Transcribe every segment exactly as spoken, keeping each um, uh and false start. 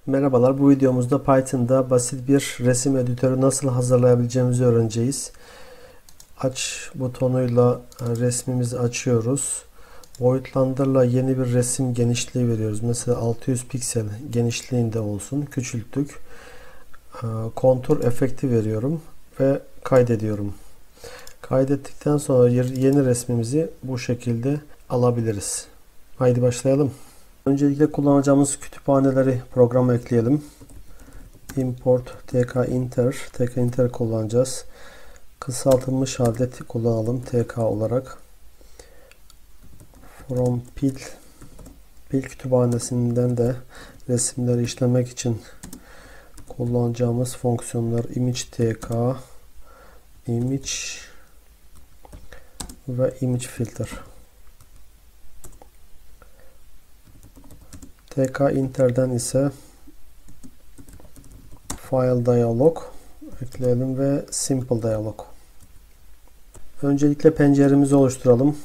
Merhabalar, bu videomuzda Python'da basit bir resim editörü nasıl hazırlayabileceğimizi öğreneceğiz. Aç butonuyla resmimizi açıyoruz. Boyutlandırla yeni bir resim genişliği veriyoruz. Mesela altı yüz piksel genişliğinde olsun. Küçülttük. Kontur efekti veriyorum ve kaydediyorum. Kaydettikten sonra yeni resmimizi bu şekilde alabiliriz. Haydi başlayalım. Öncelikle kullanacağımız kütüphaneleri programa ekleyelim. Import tkinter, tkinter kullanacağız. Kısaltılmış halde kullanalım tk olarak. From pil, pil kütüphanesinden de resimleri işlemek için kullanacağımız fonksiyonlar image tk, image ve image filter. tkinter'den ise file dialog ekleyelim ve simple dialog. Öncelikle penceremizi oluşturalım.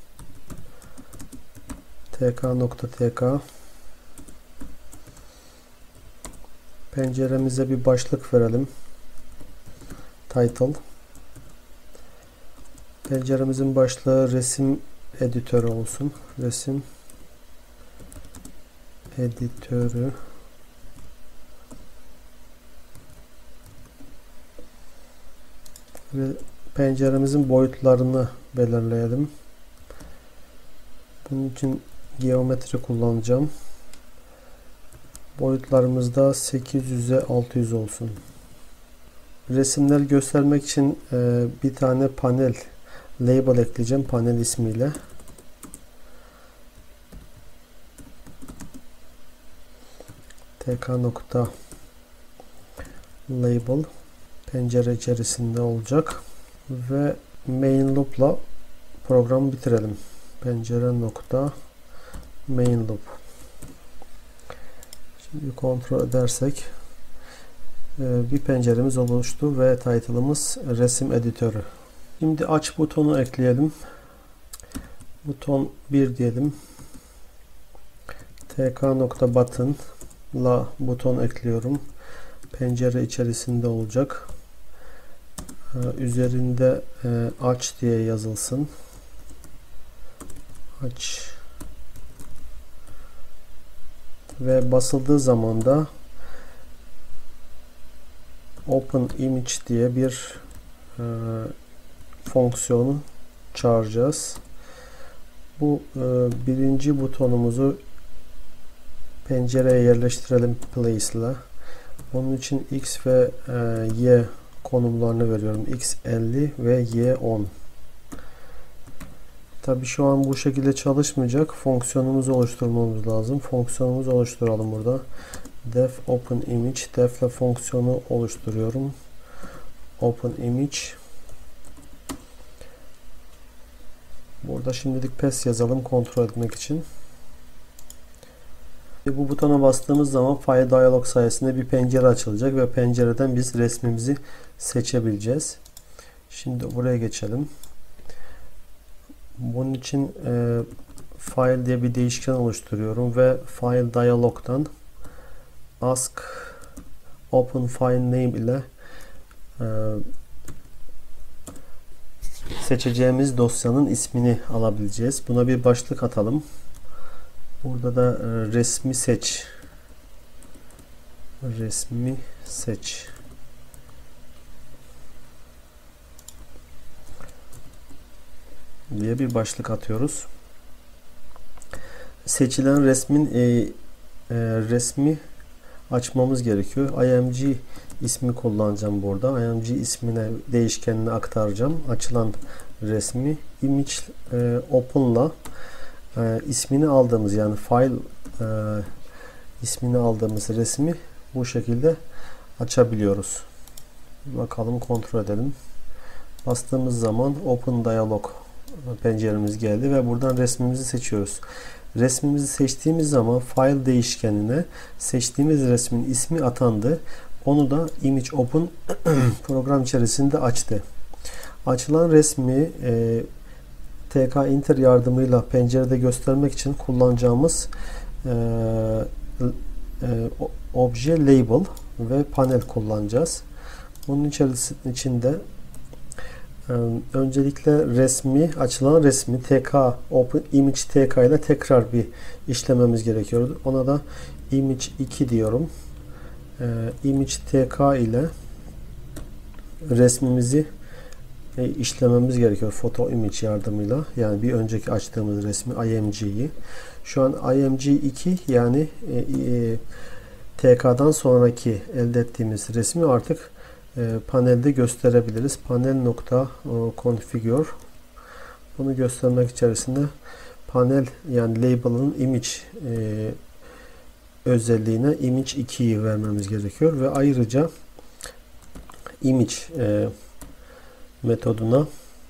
tk.tk penceremize bir başlık verelim. Title. Penceremizin başlığı resim editörü olsun. Resim editörü. Ve penceremizin boyutlarını belirleyelim. Bunun için geometri kullanacağım. Boyutlarımız da sekiz yüze altı yüz olsun. Resimleri göstermek için e, bir tane panel label ekleyeceğim, panel ismiyle. tk.label pencere içerisinde olacak ve main loop'la programı bitirelim. Pencere nokta main loop. Şimdi kontrol edersek bir penceremiz oluştu ve title'ımız resim editörü. Şimdi aç butonu ekleyelim. Buton bir diyelim. tk.button la buton ekliyorum. Pencere içerisinde olacak. Üzerinde aç diye yazılsın. Aç. Ve basıldığı zaman da open image diye bir e, fonksiyonu çağıracağız. Bu e, birinci butonumuzu pencereye yerleştirelim place ile. Onun için x ve e, y konumlarını veriyorum. X elli ve y on. Tabi şu an bu şekilde çalışmayacak. Fonksiyonumuzu oluşturmamız lazım. Fonksiyonumuzu oluşturalım burada. Def open image. Def ile fonksiyonu oluşturuyorum. Open image. Burada şimdilik pes yazalım kontrol etmek için. Bu butona bastığımız zaman File Dialog sayesinde bir pencere açılacak ve pencereden biz resmimizi seçebileceğiz. Şimdi buraya geçelim. Bunun için e, file diye bir değişken oluşturuyorum ve File Dialog'dan ask open file name ile e, seçeceğimiz dosyanın ismini alabileceğiz. Buna bir başlık atalım. Burada da e, resmi seç. Resmi seç. Diye bir başlık atıyoruz. Seçilen resmin e, e, resmi açmamız gerekiyor. img ismi kullanacağım burada. img ismine değişkenini aktaracağım. Açılan resmi image e, open'la e, ismini aldığımız yani file e, ismini aldığımız resmi bu şekilde açabiliyoruz. Bakalım kontrol edelim. Bastığımız zaman Open Dialog penceremiz geldi ve buradan resmimizi seçiyoruz. Resmimizi seçtiğimiz zaman file değişkenine seçtiğimiz resmin ismi atandı. Onu da Image Open program içerisinde açtı. Açılan resmi e, tkinter yardımıyla pencerede göstermek için kullanacağımız e, e, obje label ve panel kullanacağız. Bunun içerisinde öncelikle resmi, açılan resmi tk open image tk ile tekrar bir işlememiz gerekiyordu. Ona da image iki diyorum. Image tk ile resmimizi işlememiz gerekiyor photo image yardımıyla. Yani bir önceki açtığımız resmi img'yi. Şu an img iki yani e, e, tk'dan sonraki elde ettiğimiz resmi artık e, panelde gösterebiliriz. Panel nokta configure. Bunu göstermek içerisinde panel yani label'ın image e, özelliğine image ikiyi vermemiz gerekiyor ve ayrıca image e, metoduna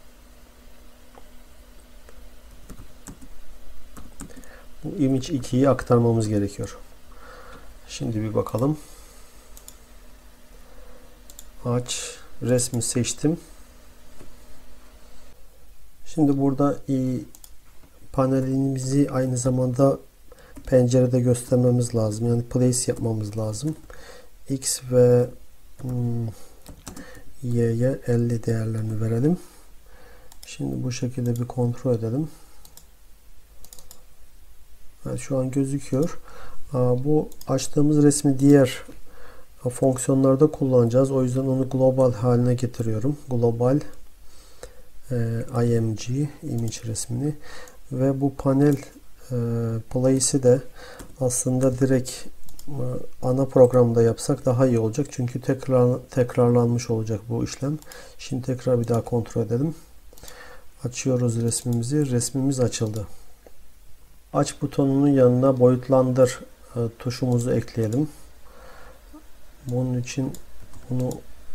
bu image ikiyi aktarmamız gerekiyor. Şimdi bir bakalım. Aç, resmi seçtim. Şimdi burada panelimizi aynı zamanda pencerede göstermemiz lazım. Yani place yapmamız lazım. X ve hmm, Y'ye elli değerlerini verelim. Şimdi bu şekilde bir kontrol edelim. Evet, şu an gözüküyor. Bu açtığımız resmi diğer fonksiyonlarda kullanacağız. O yüzden onu global haline getiriyorum. Global img image resmini ve bu panel place'i de aslında direkt ana programda yapsak daha iyi olacak. Çünkü tekrar tekrarlanmış olacak bu işlem. Şimdi tekrar bir daha kontrol edelim. Açıyoruz resmimizi. Resmimiz açıldı. Aç butonunun yanına boyutlandır tuşumuzu ekleyelim. Bunun için bunu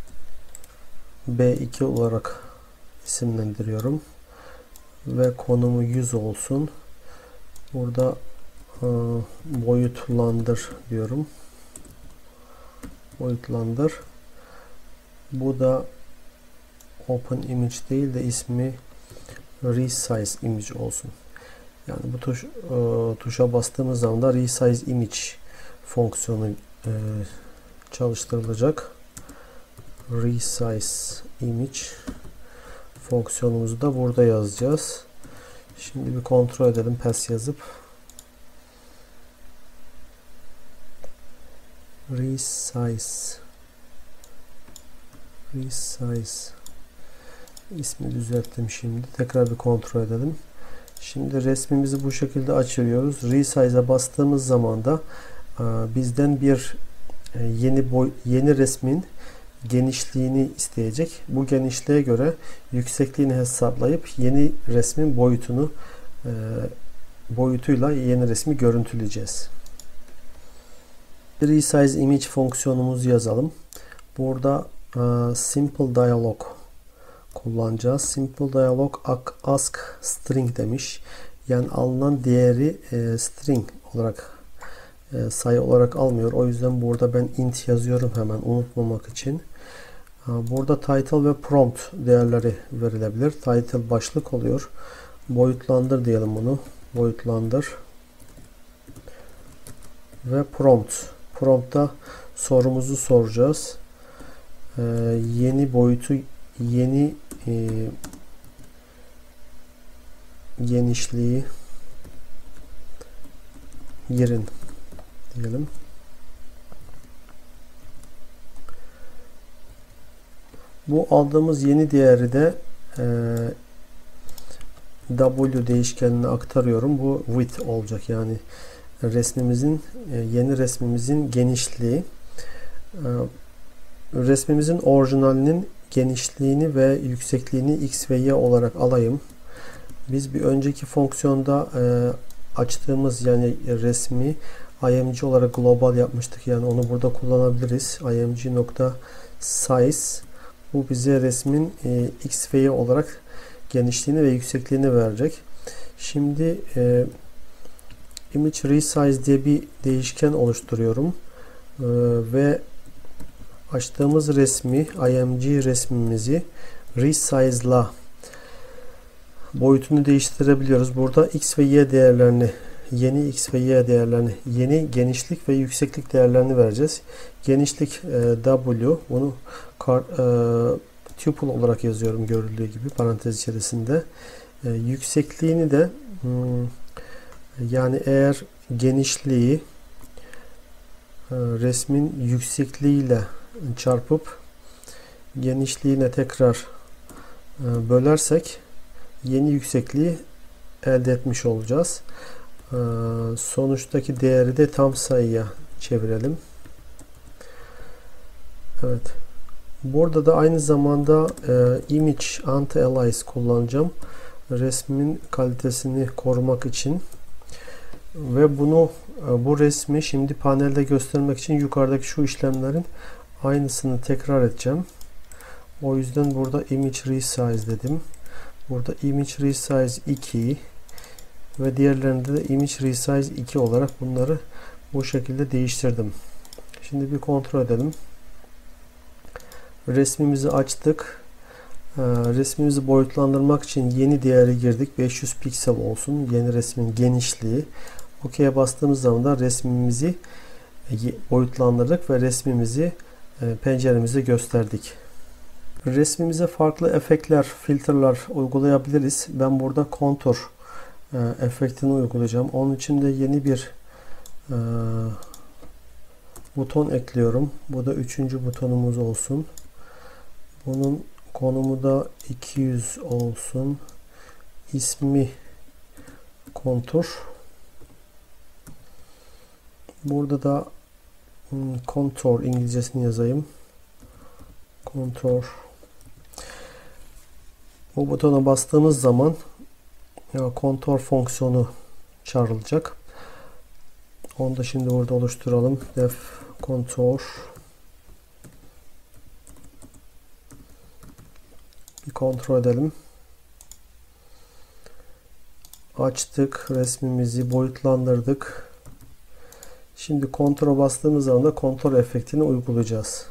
B iki olarak isimlendiriyorum. Ve konumu yüz olsun. Burada boyutlandır diyorum. Boyutlandır. Bu da open image değil de ismi resize image olsun. Yani bu tuş, e, tuşa bastığımız zaman da resize image fonksiyonu e, çalıştırılacak. Resize image fonksiyonumuzu da burada yazacağız. Şimdi bir kontrol edelim pass yazıp. Resize Resize ismi düzelttim şimdi. Tekrar bir kontrol edelim. Şimdi resmimizi bu şekilde açıyoruz. Resize'a bastığımız zaman da e, bizden bir e, yeni boy yeni resmin genişliğini isteyecek. Bu genişliğe göre yüksekliğini hesaplayıp yeni resmin boyutunu e, boyutuyla yeni resmi görüntüleyeceğiz. Resize image fonksiyonumuzu yazalım. Burada e, simple dialog kullanacağız. Simple dialog ask string demiş. Yani alınan değeri e, string olarak e, sayı olarak almıyor. O yüzden burada ben int yazıyorum hemen unutmamak için. Burada title ve prompt değerleri verilebilir. Title başlık oluyor. Boyutlandır diyelim bunu. Boyutlandır. Ve prompt. Prompt'ta sorumuzu soracağız. Ee, yeni boyutu yeni e, genişliği girin diyelim. Bu aldığımız yeni değeri de e, W değişkenine aktarıyorum. Bu width olacak. Yani resmimizin e, yeni resmimizin genişliği. E, resmimizin orijinalinin genişliğini ve yüksekliğini x ve y olarak alayım. Biz bir önceki fonksiyonda e, açtığımız yani resmi img olarak global yapmıştık. Yani onu burada kullanabiliriz. img.size bu bize resmin e, x ve y olarak genişliğini ve yüksekliğini verecek. Şimdi e, image resize diye bir değişken oluşturuyorum. E, ve açtığımız resmi img resmimizi resize'la boyutunu değiştirebiliyoruz. Burada x ve y değerlerini yeni x ve y değerlerini, yeni genişlik ve yükseklik değerlerini vereceğiz. Genişlik e, w, bunu kar, e, tuple olarak yazıyorum görüldüğü gibi parantez içerisinde. E, yüksekliğini de hmm, yani eğer genişliği e, resmin yüksekliğiyle çarpıp genişliğine tekrar e, bölersek yeni yüksekliği elde etmiş olacağız. E, sonuçtaki değeri de tam sayıya çevirelim. Evet. Burada da aynı zamanda e, image anti-alias kullanacağım. Resmin kalitesini korumak için. Ve bunu e, bu resmi şimdi panelde göstermek için yukarıdaki şu işlemlerin aynısını tekrar edeceğim. O yüzden burada image resize dedim. Burada image resize iki ve diğerlerinde de image resize iki olarak bunları bu şekilde değiştirdim. Şimdi bir kontrol edelim. Resmimizi açtık. Ee, resmimizi boyutlandırmak için yeni değeri girdik. beş yüz piksel olsun. Yeni resmin genişliği. OK'ye bastığımız zaman da resmimizi boyutlandırdık ve resmimizi e, penceremizde gösterdik. Resmimize farklı efektler, filtreler uygulayabiliriz. Ben burada kontur e, efektini uygulayacağım. Onun için de yeni bir e, buton ekliyorum. Bu da üçüncü butonumuz olsun. Bunun konumu da iki yüz olsun. İsmi kontur. Burada da contour İngilizcesini yazayım. Contour. Bu butona bastığımız zaman ya, contour fonksiyonu çağrılacak. Onu da şimdi burada oluşturalım. Def contour. Bir kontrol edelim. Açtık. Resmimizi boyutlandırdık. Şimdi kontura bastığımız zaman da kontur efektini uygulayacağız.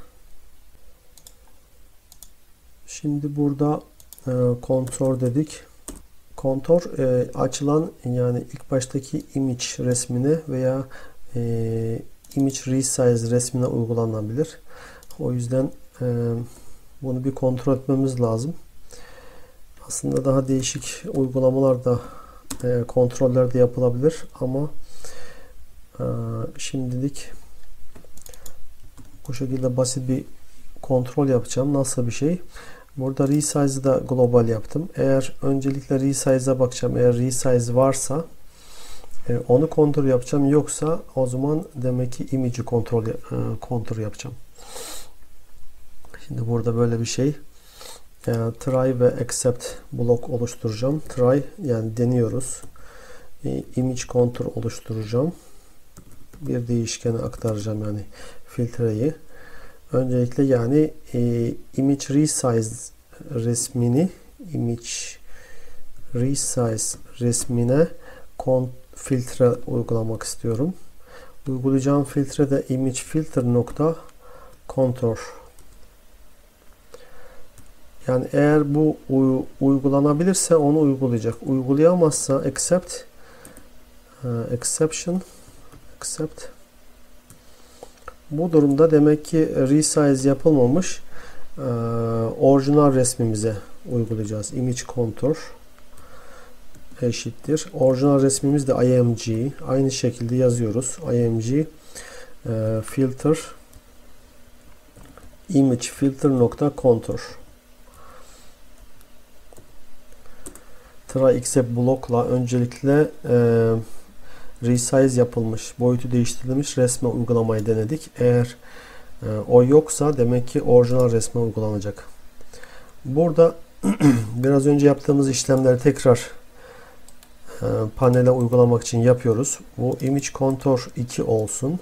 Şimdi burada e, kontur dedik. Kontur e, açılan yani ilk baştaki image resmine veya e, image resize resmine uygulanabilir. O yüzden e, bunu bir kontrol etmemiz lazım. Aslında daha değişik uygulamalar da e, kontroller de yapılabilir ama e, şimdilik bu şekilde basit bir kontrol yapacağım. Nasıl bir şey? Burada resize'ı da global yaptım. Eğer öncelikle resize'a bakacağım. Eğer resize varsa e, onu kontrol yapacağım. Yoksa o zaman demek ki image'i kontrol e, kontrol yapacağım. Şimdi burada böyle bir şey. E, try ve accept blok oluşturacağım. Try yani deniyoruz. E, image contour oluşturacağım. Bir değişkene aktaracağım yani filtreyi. Öncelikle yani e, image resize resmini image resize resmine filtre uygulamak istiyorum. Uygulayacağım filtre de image filter nokta contour. Yani eğer bu uygulanabilirse onu uygulayacak. Uygulayamazsa accept uh, exception accept. Bu durumda demek ki resize yapılmamış uh, orijinal resmimize uygulayacağız. Image contour eşittir. Orijinal resmimiz de img. Aynı şekilde yazıyoruz. img uh, filter image filter nokta contour. Try accept blokla öncelikle e, resize yapılmış, boyutu değiştirilmiş resme uygulamayı denedik. Eğer e, o yoksa demek ki orijinal resme uygulanacak. Burada biraz önce yaptığımız işlemleri tekrar e, panele uygulamak için yapıyoruz. Bu image contour iki olsun.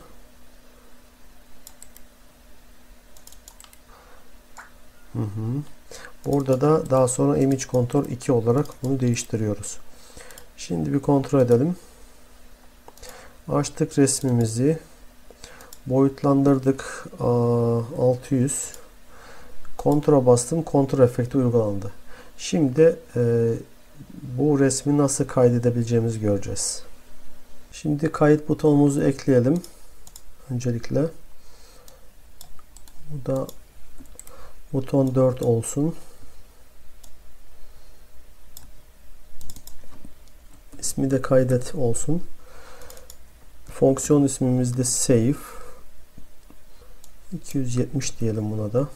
Hı hı. Burada da daha sonra image contour iki olarak bunu değiştiriyoruz. Şimdi bir kontrol edelim. Açtık resmimizi. Boyutlandırdık. altı yüz. Kontura bastım. Kontur efekti uygulandı. Şimdi e, bu resmi nasıl kaydedebileceğimizi göreceğiz. Şimdi kayıt butonumuzu ekleyelim. Öncelikle. Bu da buton dört olsun. İsmi de kaydet olsun. Fonksiyon ismimiz de save. iki yüz yetmiş diyelim buna da.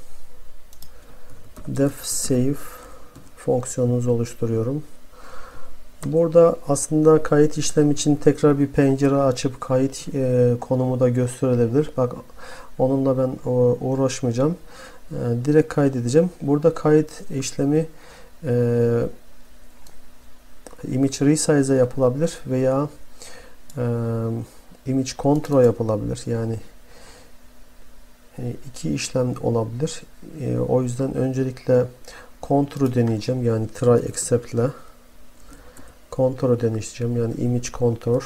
Def save fonksiyonumuzu oluşturuyorum. Burada aslında kayıt işlemi için tekrar bir pencere açıp kayıt e, konumu da gösterilebilir. Bak, onunla ben o, uğraşmayacağım. E, direkt kaydedeceğim. Burada kayıt işlemi e, image resize yapılabilir veya e, image control yapılabilir. Yani e, iki işlem olabilir. E, o yüzden öncelikle control deneyeceğim. Yani try except ile contour'u deneyeceğim. Yani image contour.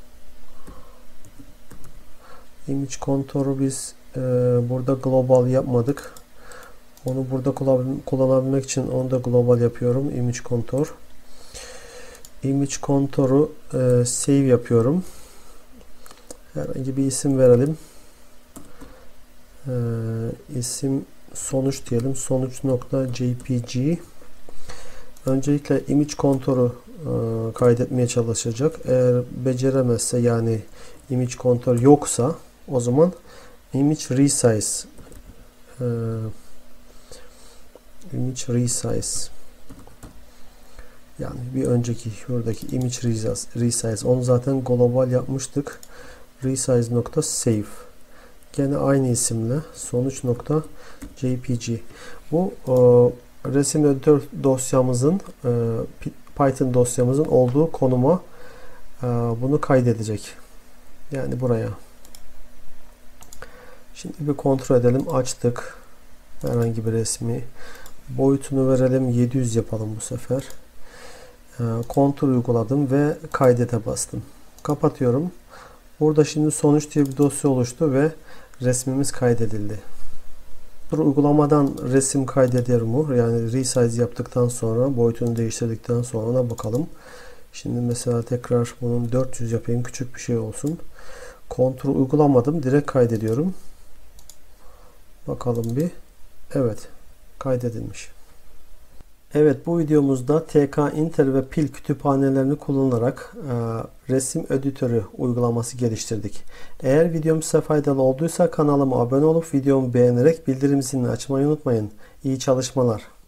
Image contour'u biz e, burada global yapmadık. Onu burada kullanabilmek için onu da global yapıyorum. Image contour. Image contour'u e, save yapıyorum. Herhangi bir isim verelim. E, isim sonuç diyelim. Sonuç.jpg. Öncelikle image contour'u e, kaydetmeye çalışacak. Eğer beceremezse, yani image contour yoksa, o zaman image resize e, image resize yani bir önceki şuradaki image resize, onu zaten global yapmıştık. Resize.save gene aynı isimle sonuç.jpg. Bu e, resim editör dosyamızın e, Python dosyamızın olduğu konuma e, bunu kaydedecek. Yani buraya. Şimdi bir kontrol edelim. Açtık. Herhangi bir resmi. Boyutunu verelim. yedi yüz yapalım bu sefer. E, kontrol uyguladım ve kaydete bastım. Kapatıyorum. Burada şimdi sonuç diye bir dosya oluştu ve resmimiz kaydedildi. Uygulamadan resim kaydeder mi? Yani resize yaptıktan sonra, boyutunu değiştirdikten sonra ona bakalım. Şimdi mesela tekrar bunun dört yüz yapayım, küçük bir şey olsun. Kontrol uygulamadım, direkt kaydediyorum. Bakalım bir. Evet, kaydedilmiş. Evet, bu videomuzda T K Intel ve Pil kütüphanelerini kullanarak e, resim editörü uygulaması geliştirdik. Eğer videom size faydalı olduysa kanalıma abone olup videomu beğenerek bildirim zilini açmayı unutmayın. İyi çalışmalar.